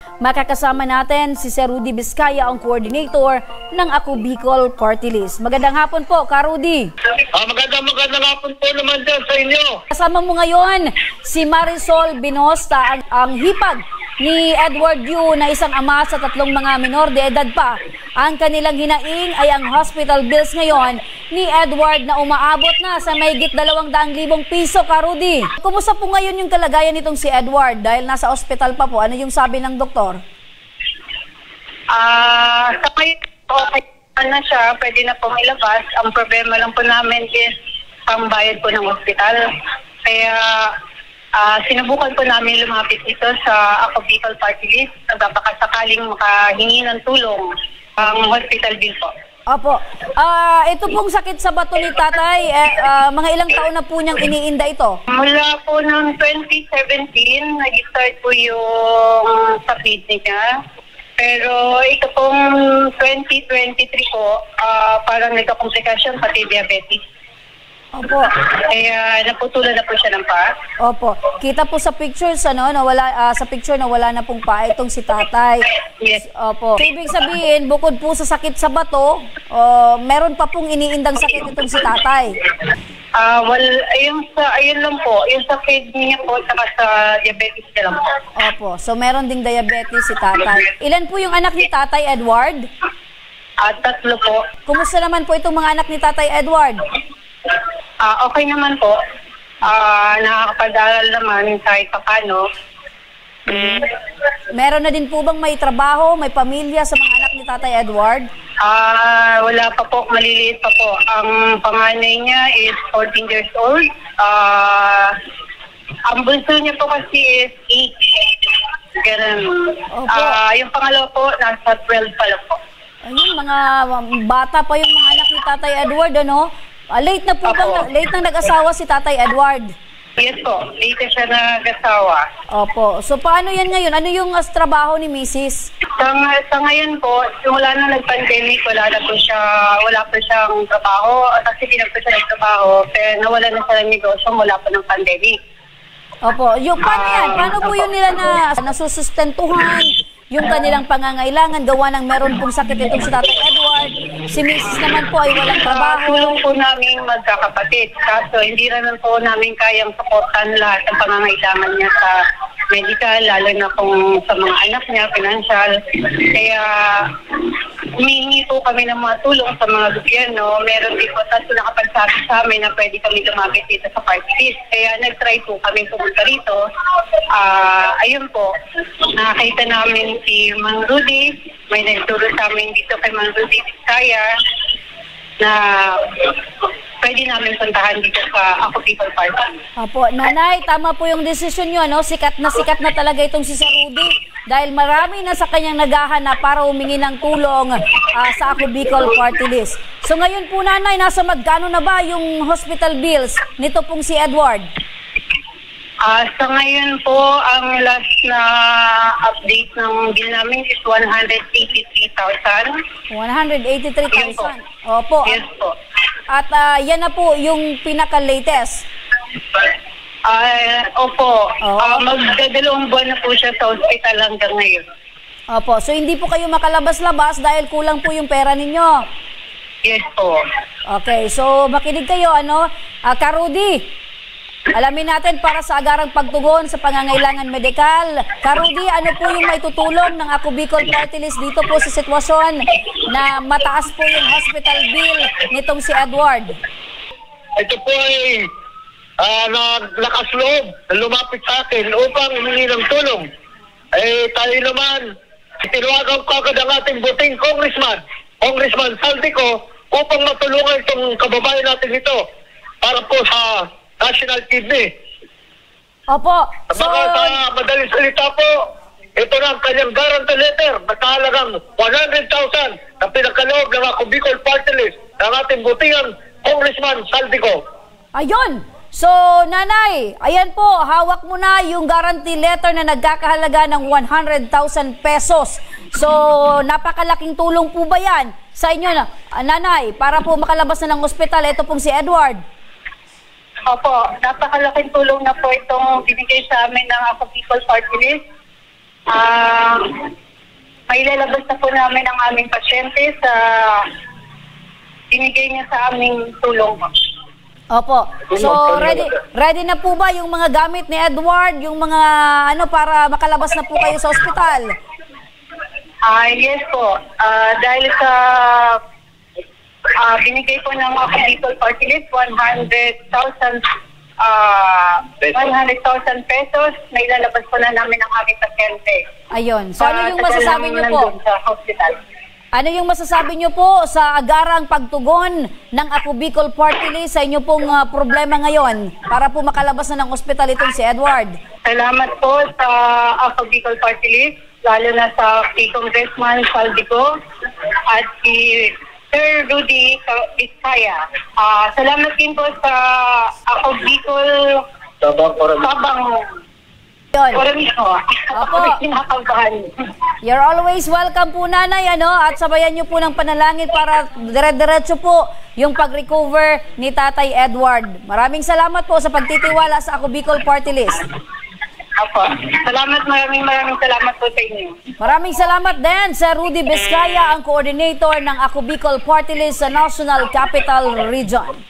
Makakasama natin si Sir Rudy Vizcaya, ang coordinator ng Ako Bicol Party List. Magandang hapon po, Ka Rudy. Magandang hapon po naman dyan sa inyo. Kasama mo ngayon si Marisol Binosta, ang hipag ni Edward Yu na isang ama sa 3 mga minor de edad pa. Ang kanilang hinaing ay ang hospital bills ngayon ni Edward na umaabot na sa mahigit 200,000 piso, Ka Rudy. Kumusta po ngayon yung kalagayan nitong si Edward dahil nasa ospital pa po? Ano yung sabi ng doktor? Sa ngayon okay na siya, pwede na pong ilabas. Ang problema lang po namin is pambayad po ng ospital. Kaya sinubukan po namin lumapit dito sa Ako Bicol Party List. Nagpapakasakaling makahingi ng tulong ang hospital bill po. Opo. Ito pong sakit sa bato ni tatay, mga ilang taon na po niyang iniinda ito? Mula po ng 2017, nag-start po yung sakit niya. Pero ito pong 2023 po, parang nagka-komplikasyon pati diabetes. Opo. Kaya naputulan na po siya ng paa. Opo. Kita po sa pictures sa picture na wala na pong paa itong si tatay. Yes. Opo. So, ibig sabihin, bukod po sa sakit sa bato, meron pa pong iniindang sakit itong si tatay. Ayun lang po, yung sa kidney niya po, saka sa diabetes niya lang po. Opo. So, meron ding diabetes si tatay. Ilan po yung anak ni Tatay Edward? 3 po. Kumusta naman po itong mga anak ni Tatay Edward? Okay naman po. Nakakapag-aral naman kahit paano. Meron na din po bang may trabaho, may pamilya sa mga anak ni Tatay Edward? Wala pa po, maliliit pa po. Ang panganay niya is 14 years old. Ang bunso niya po kasi is 8. Ganun. Yung pangalawa po, nasa 12 pa lang po. Ayun, mga bata pa yung mga anak ni Tatay Edward, ano? Late na nag-asawa si Tatay Edward? Yes po, late siya nag-asawa. Opo. So paano yan ngayon? Ano yung trabaho ni Mrs.? Sa ngayon po, simula na nag-pandemic, wala po siyang trabaho. Kasi pinag po siya ng trabaho, pero nawala na siya ng negosyo mula po ng pandemic. Opo. Paano yan? Paano po yun nila nasusustentuhan yung kanilang pangangailangan, gawa ng meron pong sakit itong si Tatay Edward? Si Mrs. naman po ay walang trabaho. Tulong po namin magkakapatid. Kaso hindi naman po namin kayang supportan lahat ng pangangailangan niya sa medical, lalo na kung sa mga anak niya, financial. Kaya humihingi po kami ng mga tulong sa mga gobyerno. Meron din po nakapagsabi sa amin na pwede kami lumapit dito sa party list. Kaya nag-try po kami pumunta rito. Ayun po, nakakita namin si Mang Rudy. May nagturo sa amin dito kay Mang Rudy Vizcaya na pwede namin puntahan dito sa Ako Bicol Party. Opo, Nanay, tama po yung desisyon nyo, ano? Sikat na talaga itong si Sir Rudy dahil marami na sa kanyang naghahanap para humingi ng tulong sa Ako Bicol Party List. So ngayon po, Nanay, nasa magkano na ba yung hospital bills nito pong si Edward? Sa ngayon po, ang last na update ng bill namin is 183,000. 183,000? Opo. Yes po. At yan na po yung pinaka-latest. Opo. Magdadalawang buwan na po siya sa hospital hanggang ngayon. Opo. So hindi po kayo makalabas-labas dahil kulang po yung pera ninyo? Yes po. Okay. So makinig kayo, ano? Ka Rudy, alamin natin para sa agarang pagtugon sa pangangailangan medikal. Ka Rudy, ano po yung may tutulong ng Ako Bicol Party List dito po sa sitwasyon na mataas po yung hospital bill nitong si Edward? Ito po ay naglakas loob na lumapit sa akin upang humingi ng tulong. Tayo naman, tinawagan ko agad ang ating buting Congressman Saldico, upang matulungan itong kababayan natin ito para po sa National Kidney. Opo. So, sa madaling salita po, ito na ang kanyang guarantee letter na kahalagang 100,000 na pinagkaloob ng Ako Bicol Party List ng ating butingan Congressman Saldico. Ayun. So, Nanay, ayan po, hawak mo na yung guarantee letter na nagkakahalaga ng 100,000 pesos. So, napakalaking tulong po ba yan sa inyo, Nanay, para po makalabas na ng ospital? Ito pong si Edward. Opo, napakalaking tulong na po itong binigay sa amin ng Ako Bicol Party List. mailalabas na po namin ang aming pasyente sa binigay niya sa aming tulong. Opo. So, ready na po ba yung mga gamit ni Edward, yung mga para makalabas na po kayo sa ospital? Yes po. Dahil sa binigay po ng mga Bicol Party List, 100,000 pesos, na ilalabas po na namin ang aming pasyente. Ayun. So, ano yung masasabi niyo po? Sa hospital. Ano yung masasabi niyo po sa agarang pagtugon ng Ako Bicol Party List sa inyo pong problema ngayon para po makalabas na ng ospital itong si Edward? Salamat po sa Ako Bicol Party List, lalo na sa kay Congressman Saldico at si Sir Rudy Vizcaya. Salamat din po sa Ako Bicol Sabang Opo. You're always welcome po, Nanay, at sabayan niyo po ng panalangin para dire-diretso po yung pag-recover ni Tatay Edward. Maraming salamat po sa pagtitiwala sa Ako Bicol Party List. Opo. Salamat, maraming salamat po sa inyo. Maraming salamat din sa Rudy Vizcaya, ang coordinator ng Ako Bicol Party List sa National Capital Region.